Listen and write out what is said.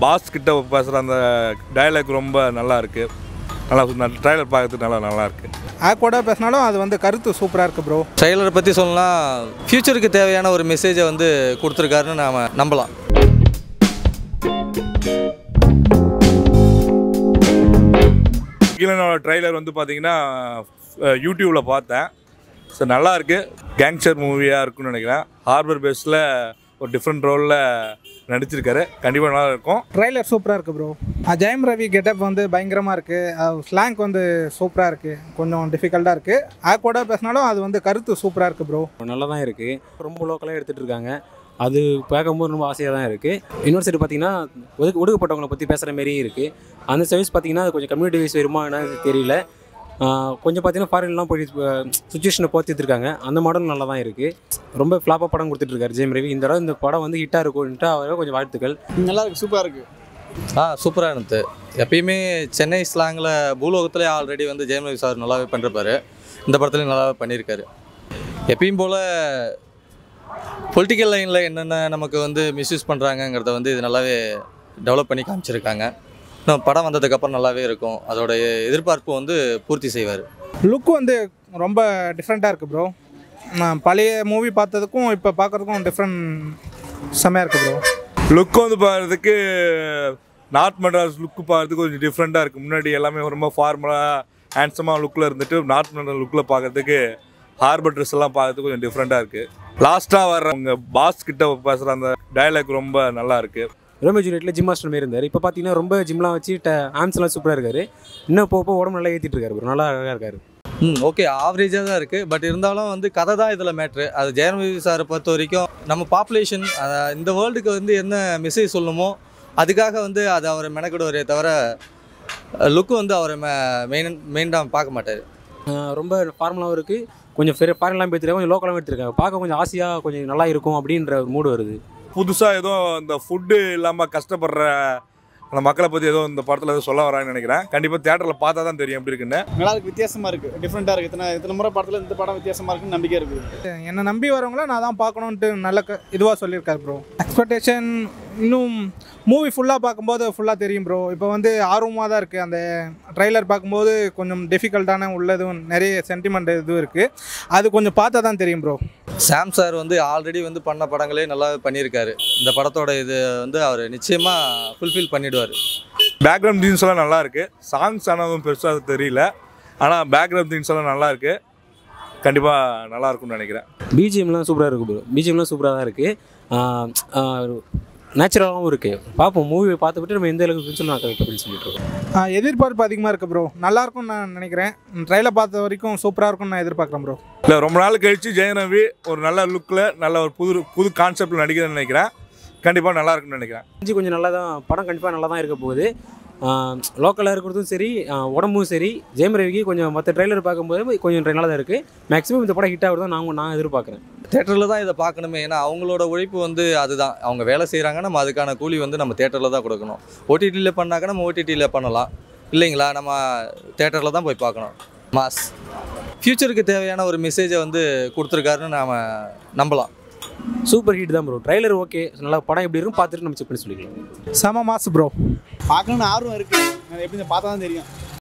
Pass கிட்ட பேசுகிற அந்த டயலாக் ரொம்ப நல்லா இருக்குது. நல்லா ட்ரைலர் பார்க்கறதுக்கு நல்லா இருக்குது. ஆக்வர்டாக பேசினாலும் அது வந்து கருத்து சூப்பராக இருக்குது ப்ரோ. ட்ரைலரை பற்றி சொல்லலாம், ஃப்யூச்சருக்கு தேவையான ஒரு மெசேஜை வந்து கொடுத்துருக்காருன்னு நாம் நம்பலாம். கீழனோட ட்ரைலர் வந்து பார்த்தீங்கன்னா யூடியூப்பில் பார்த்தேன். ஸோ நல்லாயிருக்கு. கேங்ஸ்டர் மூவியாக இருக்குன்னு நினைக்கிறேன். ஹார்பர் பேஸில் ஒரு டிஃப்ரெண்ட் ரோலில் நடிச்சிருக்காரு. கண்டிப்பாக நல்லா இருக்கும். ட்ரைலர் சூப்பராக இருக்குது ப்ரோ. ஜெயம் ரவி கெட்டப் வந்து பயங்கரமாக இருக்குது. ஸ்லாங் வந்து சூப்பராக இருக்குது. கொஞ்சம் டிஃபிகல்ட்டாக இருக்குது. ஆக்வர்டாக பேசினாலும் அது வந்து கருத்து சூப்பராக இருக்குது ப்ரோ. நல்லா தான் இருக்குது. ரொம்ப லோக்கலாக எடுத்துகிட்டு இருக்காங்க. அது பார்க்கும்போது ரொம்ப ஆசையாக தான் இருக்குது. இன்னொரு சைடு பார்த்திங்கன்னா ஒடுக்கப்பட்டவங்களை பற்றி பேசுகிற மாரியும் இருக்குது. அந்த சர்வீஸ் பார்த்திங்கன்னா அது கொஞ்சம் கம்யூனிட்டி வைஸ் வருமா என்னன்னு தெரியல. கொஞ்சம் பார்த்திங்கன்னா ஃபாரின்லாம் போய் சுச்சுவேஷனை போத்திட்டுருக்காங்க. அந்த மாடல் நல்லா தான் இருக்குது. ரொம்ப ஃப்ளாப்பாக படம் கொடுத்துட்ருக்காரு ஜெயம் ரவி. இந்த தடவை இந்த படம் வந்து ஹிட்டாக இருக்கும். கொஞ்சம் வாழ்த்துக்கள். நல்லா இருக்குது. சூப்பராக இருக்குது. சூப்பராக இருந்தது. எப்பயுமே சென்னை ஸ்லாங்கில் பூலோகத்துலேயே ஆல்ரெடி வந்து ஜெயம் ரவி சார் நல்லாவே பண்ணிருப்பார். இந்த படத்துலையும் நல்லாவே பண்ணியிருக்காரு. எப்பயும் போல் பொலிட்டிக்கல் லைனில் என்னென்ன நமக்கு வந்து மிஸ்யூஸ் பண்ணுறாங்கங்கிறத வந்து இது நல்லாவே டெவலப் பண்ணி காமிச்சிருக்காங்க. இன்னும் படம் வந்ததுக்கப்புறம் நல்லாவே இருக்கும். அதோடைய எதிர்பார்ப்பு வந்து பூர்த்தி செய்வார். லுக்கு வந்து ரொம்ப டிஃப்ரெண்ட்டாக இருக்குது ப்ரோ. நான் பழைய மூவி பார்த்ததுக்கும் இப்போ பார்க்குறதுக்கும் டிஃப்ரெண்ட் செம்மையாக இருக்குது ப்ரோ. லுக்கு வந்து பார்க்குறதுக்கு நார்த் மெட்ராஸ் லுக்கு பார்க்குறதுக்கு கொஞ்சம் டிஃப்ரெண்ட்டாக இருக்குது. முன்னாடி எல்லாமே ரொம்ப ஃபார்மலாக ஹேண்ட்ஸமாக லுக்கில் இருந்துட்டு நார்த் மெட்ராஸ் லுக்கில் பார்க்குறதுக்கு ஹார்பர் ட்ரெஸ் எல்லாம் பார்க்குறதுக்கு கொஞ்சம் டிஃப்ரெண்ட்டாக இருக்குது. லாஸ்ட்டாக வர்றவங்க பாஸ் கிட்ட பேசுகிற அந்த டயலாக் ரொம்ப நல்லா இருக்குது. ரோமியோ ஜூலியட்டில் ஜிம் மாஸ்டர் மாரி இருந்தார். இப்போ பார்த்தீங்கன்னா ரொம்ப ஜிம்லாம் வச்சு ஆம்ஸ்லாம் சூப்பராக இருக்கார். இன்னும் போக உடம்பு நல்லா ஏற்றிட்டு இருக்காரு. நல்லா அழகாக இருக்கார். ஓகே, ஆவரேஜாக தான் இருக்குது. பட் இருந்தாலும் வந்து கதை தான் இதில் மேட்ரு. அது ஜெயம் ரவி சாரை பொறுத்த வரைக்கும் நம்ம பாப்புலேஷன் இந்த வேர்ல்டுக்கு வந்து என்ன மெசேஜ் சொல்லணுமோ அதுக்காக வந்து அதை அவரை மெனக்கிடுவாரே தவிர லுக்கு வந்து அவரை மெயினாக பார்க்க மாட்டார். ரொம்ப ஃபார்மலாகவும் இருக்குது. கொஞ்சம் ஃபாரின்லாம் பேர்த்துருக்காங்க. கொஞ்சம் லோக்கலாகவும் எடுத்துருக்காங்க. பார்க்க கொஞ்சம் ஆசையாக கொஞ்சம் நல்லா இருக்கும் அப்படின்ற ஒரு மூடு வருது. புதுசாக ஏதோ இந்த ஃபுட்டு இல்லாமல் கஷ்டப்படுற அந்த மக்களை பற்றி ஏதோ இந்த படத்தில் ஏதோ சொல்ல வராங்கன்னு நினைக்கிறேன். கண்டிப்பாக தியேட்டரில் பார்த்தா தான் தெரியும் எப்படி இருக்குன்னு. நல்லா இருக்குது. வித்தியாசமாக இருக்குது. டிஃப்ரெண்ட்டாக இருக்குது. இத்தனை முறை படத்தில் இந்த படம் வித்தியாசமாக இருக்குன்னு நம்பிக்கை இருக்குது. என்னை நம்பி வரவங்கள நான் தான் பார்க்கணுன்ட்டு நல்ல இதுவாக சொல்லியிருக்காரு ப்ரோ. எக்ஸ்பெக்டேஷன் இன்னும் மூவி ஃபுல்லாக பார்க்கும்போது ஃபுல்லாக தெரியும் ப்ரோ. இப்போ வந்து ஆர்வமாக தான் இருக்குது. அந்த ட்ரைலர் பார்க்கும்போது கொஞ்சம் டிஃபிகல்ட்டான உள்ளதும் நிறைய சென்டிமெண்ட் இதுவும் இருக்குது. அது கொஞ்சம் பார்த்தா தான் தெரியும் ப்ரோ. சாம் சார் வந்து ஆல்ரெடி வந்து பண்ண படங்களே நல்லா பண்ணியிருக்காரு. இந்த படத்தோட இது வந்து அவர் நிச்சயமாக ஃபுல்ஃபில் பண்ணிவிடுவார். பேக்ரவுண்ட் தீம்ஸ் எல்லாம் நல்லா இருக்குது. சாங்ஸ் ஆனால் பெருசாக தெரியல. ஆனால் பேக்ரவுண்ட் தீம்ஸ் எல்லாம் நல்லா இருக்குது. கண்டிப்பாக நல்லா இருக்கும்னு நினைக்கிறேன். பிஜிஎம்லாம் சூப்பராக இருக்குது ப்ரோ. பிஜிஎம்லாம் சூப்பராக தான் இருக்குது. நேச்சுரலாகவும் இருக்குது. பார்ப்போம். மூவி பார்த்துக்கிட்டு நம்ம எந்த அளவுக்கு சொல்லி நான் அப்படின்னு சொல்லிட்டு இருக்கோம். எதிர்பார்ப்பு அதிகமாக இருக்குது ப்ரோ. நல்லாயிருக்கும்னு நான் நினைக்கிறேன். ட்ரைலர் பார்த்த வரைக்கும் சூப்பராக இருக்கும்னு நான் எதிர்பார்க்குறேன் ப்ரோ. இல்லை, ரொம்ப நாள் கழித்து ஜெயம் ரவி ஒரு நல்ல லுக்கில் நல்ல ஒரு புது கான்செப்டில் நடிக்கிறேன்னு நினைக்கிறேன். கண்டிப்பாக நல்லா இருக்குன்னு நினைக்கிறேன். கொஞ்சம் நல்லா தான் படம் கண்டிப்பாக நல்லா தான் இருக்க போகுது. லோக்கலாக இருக்கிறதும் சரி, உடம்பும் சரி. ஜெயம் ரவிக்கு கொஞ்சம் மற்ற ட்ரைலர் பார்க்கும்போது கொஞ்சம் நல்லா தான் இருக்குது. மேக்ஸிமம் இந்த படம் ஹிட் ஆகுது தான் நான் எதிர்பார்க்குறேன். தேட்டரில் தான் இதை பார்க்கணுமே. ஏன்னா அவங்களோட உழைப்பு வந்து அதுதான். அவங்க வேலை செய்கிறாங்க. நம்ம அதுக்கான கூலி வந்து நம்ம தேட்டரில் தான் கொடுக்கணும். ஓடிடியில் பண்ணாக்க நம்ம ஓடிடியில் பண்ணலாம் இல்லைங்களா. நம்ம தேட்டரில் தான் போய் பார்க்கணும். மாஸ் ஃப்யூச்சருக்கு தேவையான ஒரு மெசேஜை வந்து கொடுத்துருக்காருன்னு நாம் நம்பலாம். சூப்பர் ஹிட் தான் ப்ரோ. Trailer okay. நல்லா படம் எப்படி இருக்கும் பார்த்துட்டு நம்ம செக் பண்ணி சொல்லிக்கலாம். செம மாசு ப்ரோ. பார்க்கணுன்னு ஆர்வம் இருக்குது. எப்படி பார்த்தா தான் தெரியும்.